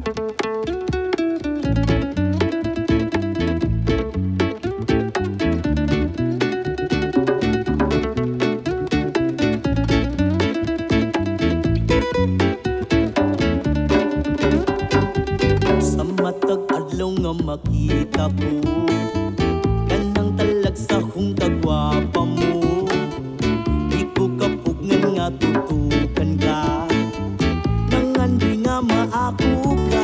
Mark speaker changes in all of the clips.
Speaker 1: Sa matag adlaw nga makita ko kanang talag sa kong kagwapa mo. Di ko kapugngan nga tutukan ka, nangandoy nga maako ka.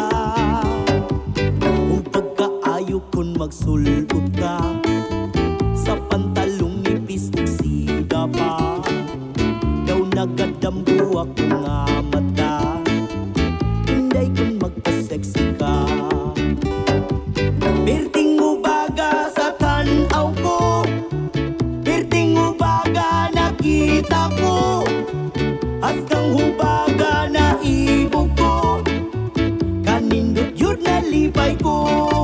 Speaker 1: O pagkaayo kon magsulot ka sa pantalong nipis ug sida pa, daw nagadamgo ako nga mata. Hinday kon magpa-sexy ka, perting ubaga sa tanaw ko, perting ubaga nakita ko, askang hubaga na ibog ko, kanindot yun nalipay ko.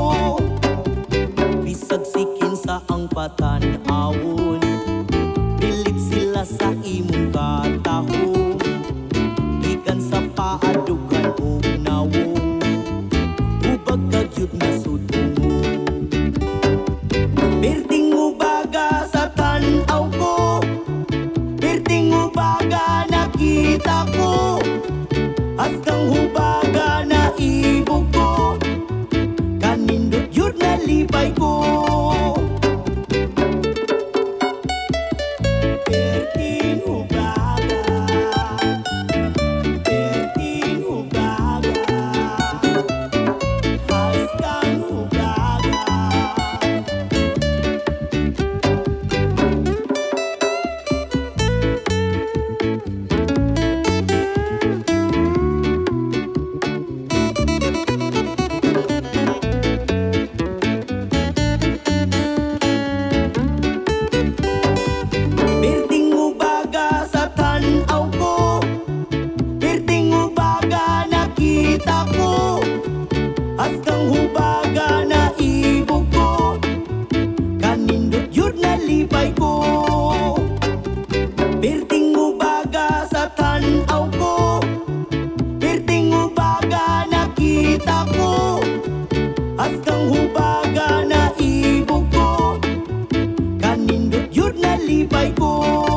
Speaker 1: Bisag sikin sa ang patanawon, pilit sila sa imong katahon, gikan sa paadugan o nawong, hubag kagyud na sudungo. Perting ubaga sa tanaw ko, perting ubaga nakita ko, askang hubaga na ibog ko, kanindot yun nalipay ko. Perting ubaga, perting ubaga, askang hubaga. Perting ubaga sa tanaw ko, perting ubaga nakita ko, askang hubaga na ibog ko, kanindot yun nalipay ko. Perting ubaga sa tanaw ko, perting ubaga nakita ko, askang hubaga na ibog ko, kanindot yun nalipay ko.